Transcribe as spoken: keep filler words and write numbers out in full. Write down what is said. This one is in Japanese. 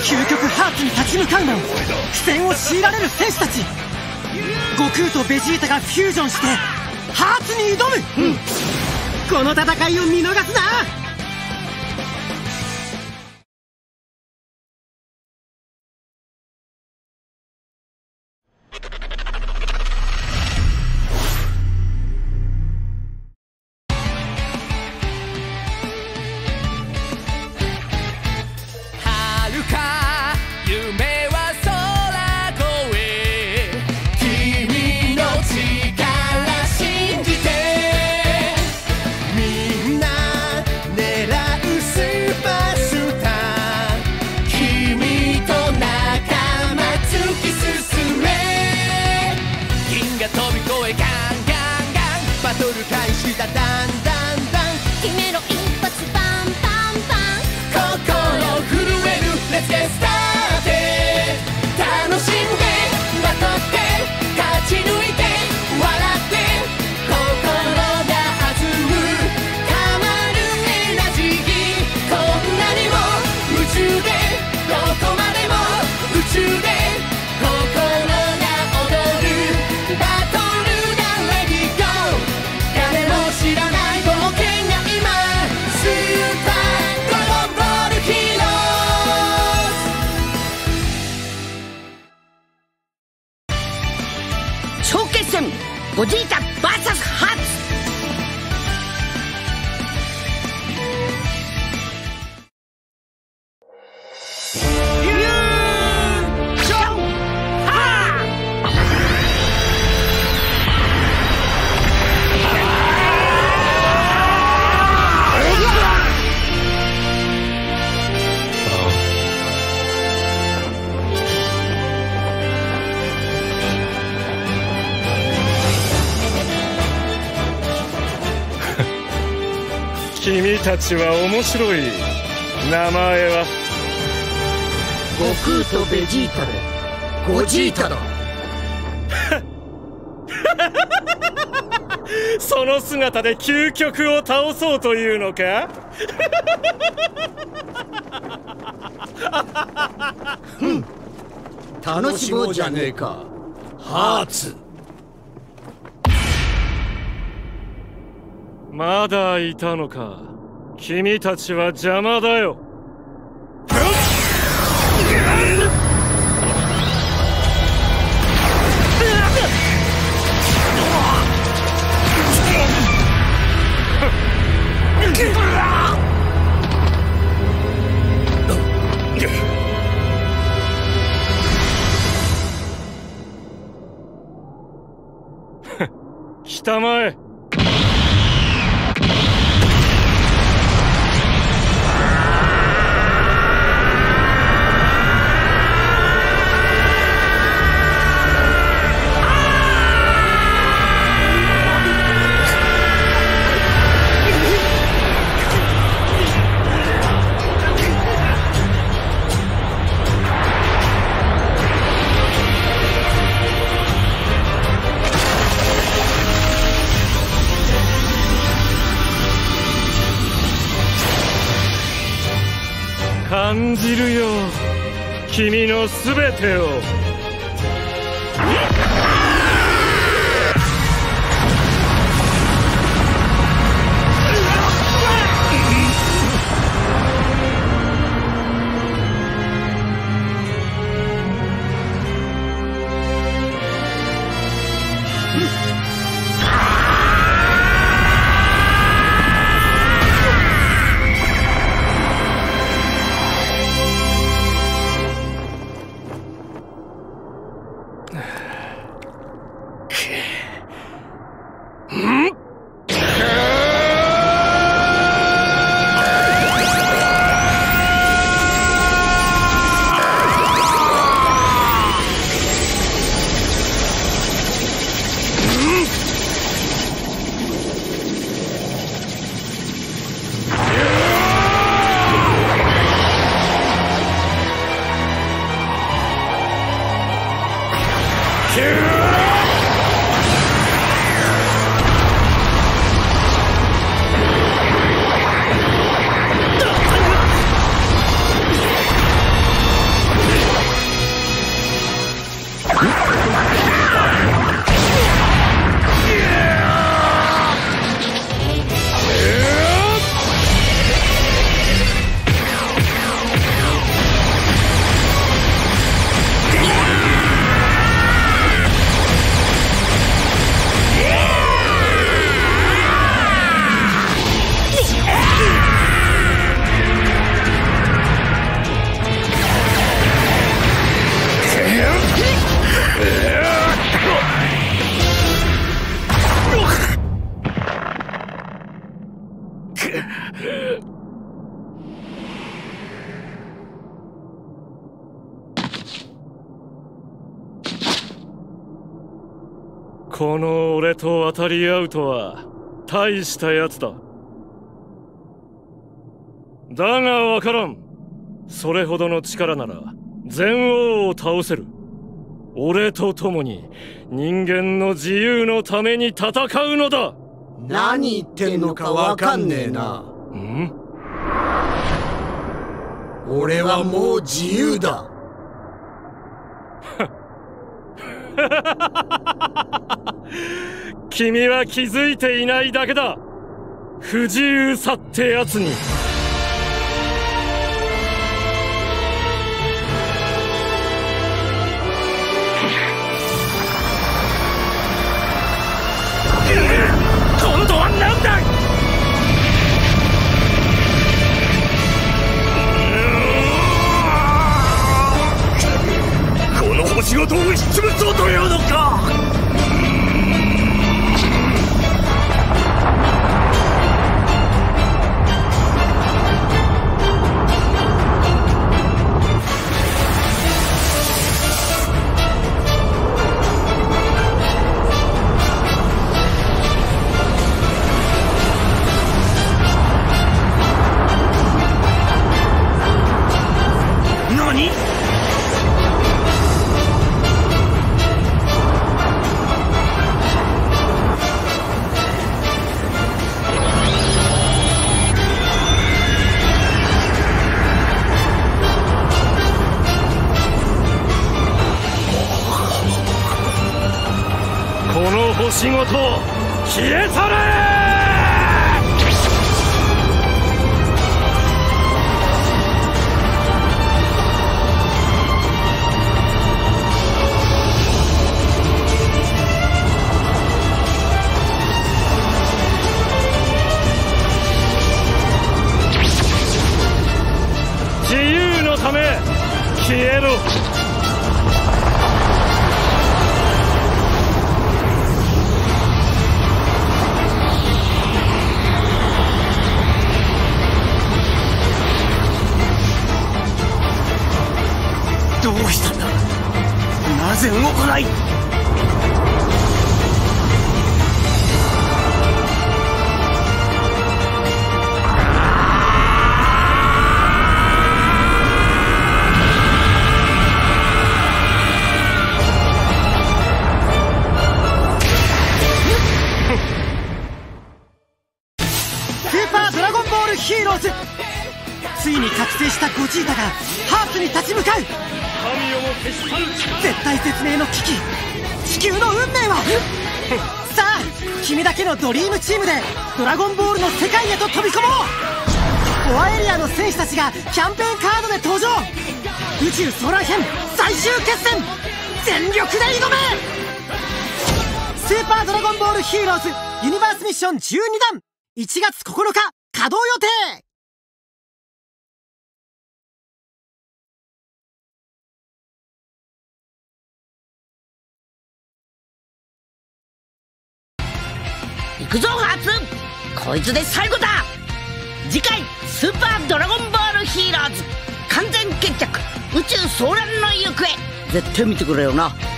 究極ハーツに立ち向かうも苦戦を強いられる戦士たち。悟空とベジータがフュージョンしてハーツに挑む、うん、この戦いを見逃すな。 ゴジータ ブイエス ハーツ。 君たちは面白い。名前は悟空とベジータでゴジータだ。 その姿で究極を倒そうというのか？ ふん、楽しもうじゃねえか、ハーツ。 まだいたのか。君たちは邪魔だよ。来たまえ。感じるよ、君のすべてを。 この俺と渡り合うとは大したやつだ。だがわからん。それほどの力なら全王を倒せる。俺と共に人間の自由のために戦うのだ。 何言ってんのかわかんねえな。 ん？ 俺はもう自由だ。 君は気づいていないだけだ。不自由さってやつに。今度は何だ！この星ごと押し潰そうというのか！何？この星ごと消え去れ！自由のため消えろ。どうしたんだ？なぜ動かない？ スーパードラゴンボールヒーローズ。ついに覚醒したゴジータがハーツに立ち向かう。絶対絶命の危機、地球の運命はさあ、君だけのドリームチームでドラゴンボールの世界へと飛び込もう。コアエリアの戦士たちがキャンペーンカードで登場。宇宙ソーラー編最終決戦、全力で挑め。スーパードラゴンボールヒーローズユニバースミッションじゅうにだん、いちがつここのか稼働予定。 行くぞハーツ、こいつで最後だ。次回スーパードラゴンボールヒーローズ完全決着、宇宙騒乱の行方、絶対見てくれよな。